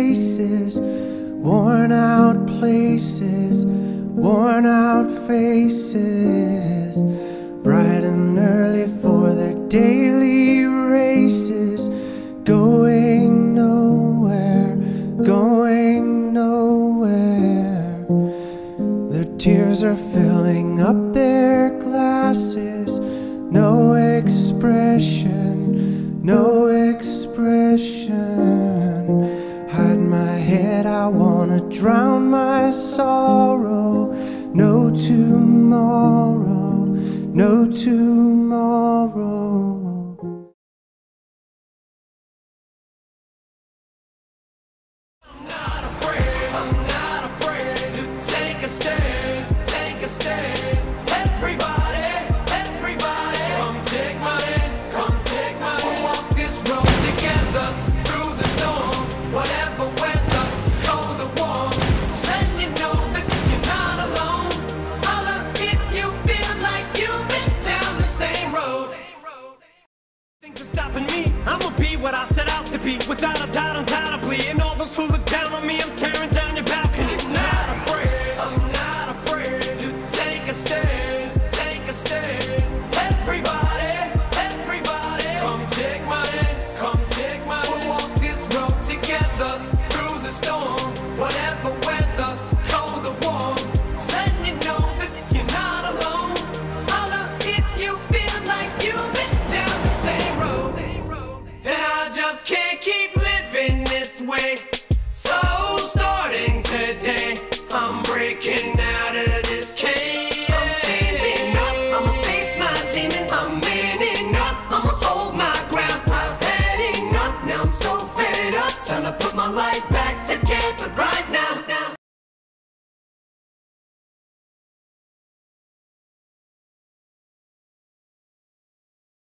faces, worn out places, worn out faces, bright and early for their daily races, going nowhere, going nowhere. Their tears are filling up their glasses, no expression, no expression. Hide my head, I wanna drown my sorrow. No tomorrow, no tomorrow. I'm not afraid to take a stand, take a stand. Everybody, everybody, come take my hand, come take my hand. We'll walk this road together through the storm, whatever weather, cold or warm. Just letting you know that you're not alone. Holla if you feel like you've been down the same road. Things are stopping me, I'ma be what I set out to be, without a doubt, undoubtedly. And all those who look down on me, I'm tearing down your balconies. I'm not afraid to take a stand, take a stand. Everybody, everybody, come take my hand, come take my hand. We'll walk this road together through the storm, whatever weather, cold or warm. Just letting you know that you're not alone. Holla if you feel like you've been down the same road. And I just can't keep living this way. So starting today, I'm breaking out of this cage. I'm standing up, I'ma face my demons. I'm manning up, I'ma hold my ground. I've had enough, now I'm so fed up. Time to put my life back